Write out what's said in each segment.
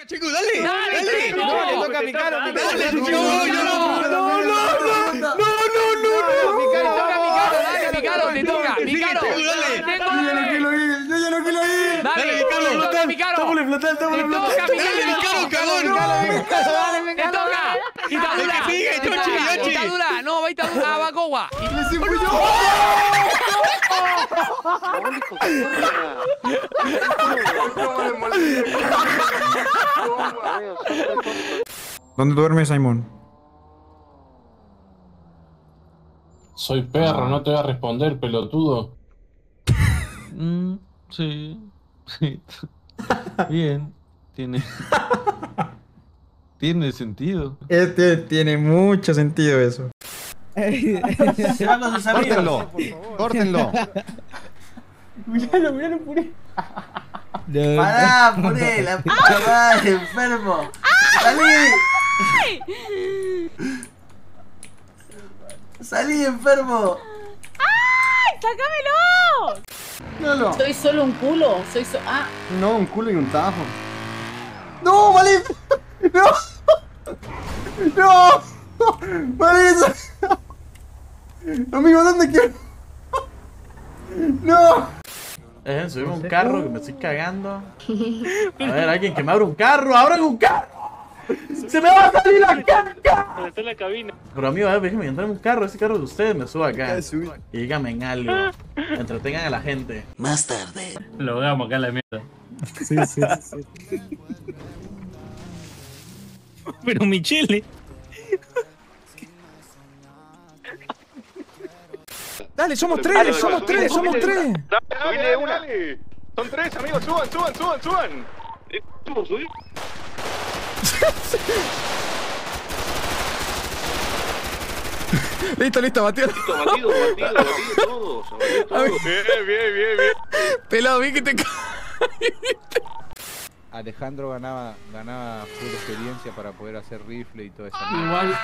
Chico, dale. Dale, No, le toca a mi caro. Dale, Itadura, no, va Itadura, va Gowa. ¿Dónde duermes, Simon? Soy perro, no te voy a responder, pelotudo. Sí. Sí. Bien. Tiene sentido. Tiene mucho sentido eso. Se va con sus amigos. Córtenlo. Míralo, Puré. Pará, Puré, la puta madre, enfermo. ¡Salí! ¡Salí, enfermo! ¡Ay, sácamelo! No. Soy solo un culo, No, un culo y un tajo. ¡No, Malí! ¡No! ¡No! ¡Malí! Amigo, ¿dónde quiero? ¡No! Subirme un carro que me estoy cagando. A ver, alguien que me abra un carro. ¡Abran un carro! ¡Se me va a salir la caca! Está en la cabina. Pero amigo, a ver, déjenme entrar en un carro. Ese carro de ustedes me subo acá. Y díganme en algo. Entretengan a la gente. Más tarde. Lo hagamos acá en la mierda. Sí. Pero Michele. Dale, somos tres. Dale, una. Son tres, amigos, suban. ¿Cómo subir? Listo, batido. Batido, todos. Bien. Pelado, bien que te Alejandro ganaba full experiencia para poder hacer rifle y todo eso. Igual.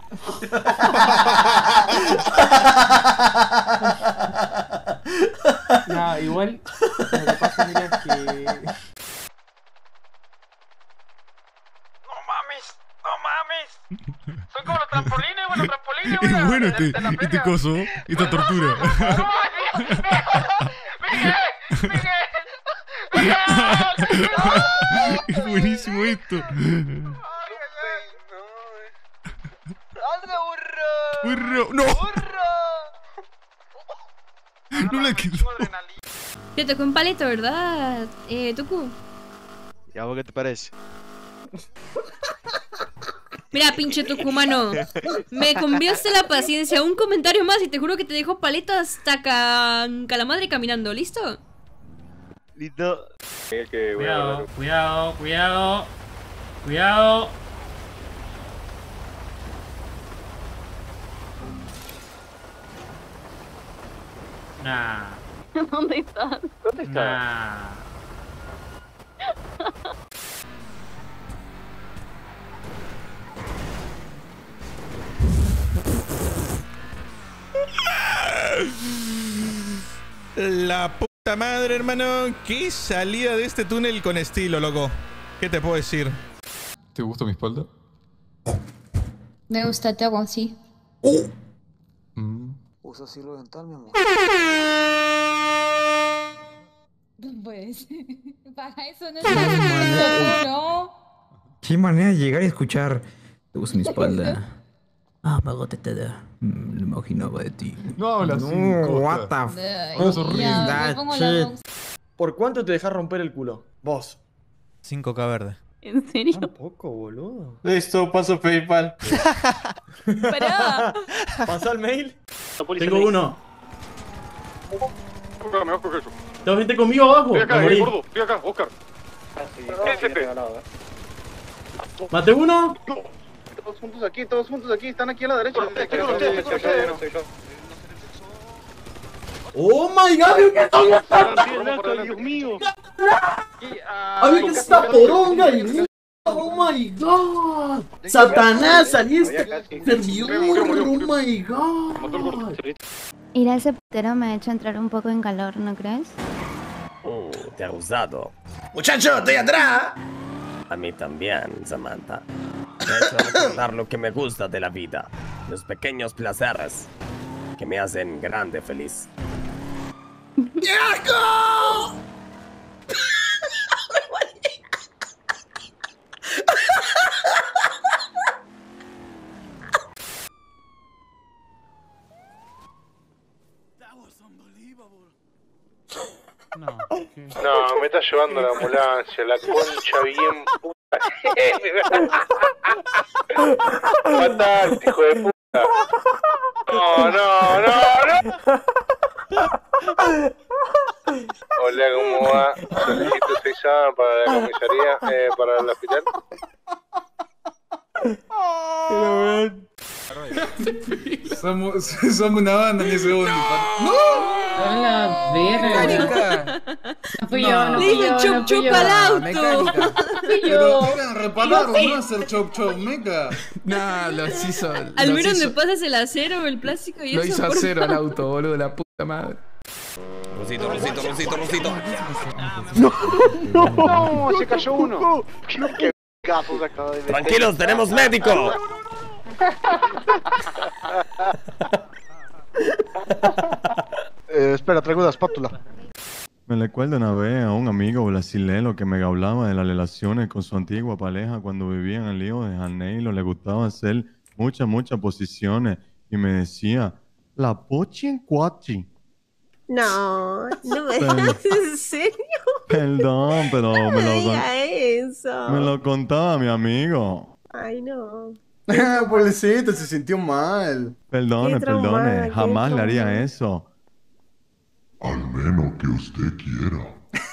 No, igual. Lo que pasa, mira, es que. ¡No mames! Son como los trampolines, Bueno, este coso, esta tortura. Es buenísimo esto. ¡Anda, ¡Burro! ¡No! No la quedó. Te tocó un palito, ¿verdad, Tuku? ¿Y a vos qué te parece? Mira, pinche tucumano, me cambiaste la paciencia. Un comentario más y te juro que te dejo palito hasta Calamadre caminando. ¿Listo? Listo. Cuidado. Nah. ¿Dónde estás? Nah. La puta madre, hermano. Qué salida de este túnel con estilo, loco. ¿Qué te puedo decir? ¿Te gusta mi espalda? Me gusta, te hago así. Usa hilo dental, mi amor. Pues, para eso no estás ¿no? Qué manera de llegar y escuchar. Te gusta mi espalda. Me agoteada. Lo imaginaba de ti. No hablas así, what the f... ¿Por cuánto te dejas romper el culo? Vos. 5K verde. ¿En serio? Tampoco, boludo. Listo, paso PayPal. Pará. ¿Pasa el mail? Tengo uno. Me bajo eso. ¿Tengo gente conmigo abajo? Estoy acá, Me morí. gordo. Estoy acá, Oscar. ¿Maté uno? Todos juntos aquí, están aquí a la derecha. ¡Oh my god! ¿Qué son estas? Dios mío. ¡A ver qué es esta poronga! ¡Oh my god! ¡Satanás! ¡Salí este servidor! ¡Oh my god! Ir a ese putero me ha hecho entrar un poco en calor, ¿no crees? Te ha gustado. ¡Muchacho, estoy atrás! A mí también, Samantha. Me ha hecho recordar lo que me gusta de la vida. Los pequeños placeres que me hacen grande feliz. ¡Diego! No, No, me está llevando la ambulancia, la concha bien puta. Mataste, hijo de puta. No. Hola, ¿cómo va? Solicito 6 sábanas para la comisaría, para el hospital. Somos una banda en ese bondi. ¡No! ¡Hola, verga! No fui yo, no Le fui hizo yo, chup no fui chup yo. al auto. No fui Pero yo. quieran reparar o no hacer chop chop, meca. Nah, los hizo. Al menos me pasas el acero, el plástico y Lo eso. hizo a por cero favor. al auto, boludo, la puta madre. Rosito. No, se cayó uno. Qué capo se acaba de meter. Tranquilos, tenemos médico. Espera, traigo una espátula. Me recuerdo una vez a un amigo brasileño que me hablaba de las relaciones con su antigua pareja cuando vivían en Río de Janeiro. Le gustaba hacer muchas posiciones y me decía, la pochi en cuachi. No me Pero- digas en serio. Perdón, pero No me diga eso. me lo contaba mi amigo. Ay, no. Pobrecito, se sintió mal. Perdone, Qué traumada, qué jamás le haría traumada. eso. Al menos que usted quiera.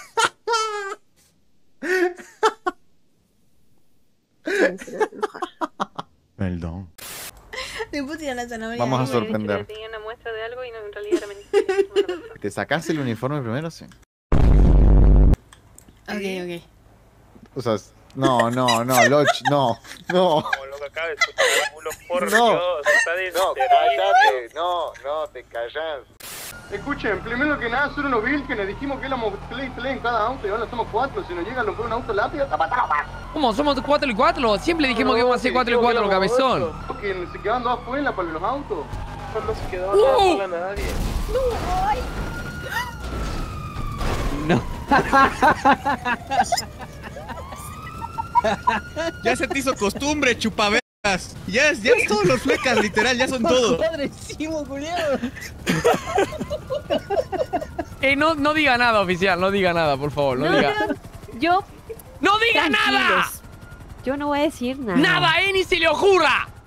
Perdón. Le pusieron la zanahoria. Vamos a ahí, me dijo sorprender. que tenía una muestra de algo y no, en realidad era mentira. ¿Te sacaste el uniforme primero? Sí. Ok. O sea, no, Loch, no. Como lo que acaba de escuchar, por No. Dios, está cállate, no, te callas. Escuchen, primero que nada, solo nos vi que nos dijimos que éramos 3 en cada auto y ahora somos 4. Si nos llega a romper un auto lápiz, ¿Cómo? ¿Somos 4 y 4? Siempre dijimos que íbamos a ser 4 y 4, cabezón. Que se quedaban 2 afuera para los autos. No se quedó ¡Uh! nadie. Ya se te hizo costumbre, chupaveras. Ya todos los flecas, literal, ya son todo. Agresivo, culiado. No diga nada, oficial, no diga nada, por favor, no diga. Yo. ¡No diga nada! Yo no voy a decir nada. ¡Nada, ni se le ocurra!